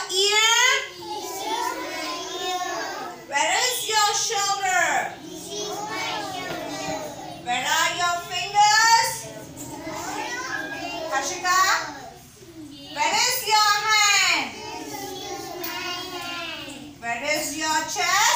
ear? This is my ear. Where is your shoulder? This is my shoulder. Where are your fingers? Harshika? Where is your hand? This is my hand. Where is your chest?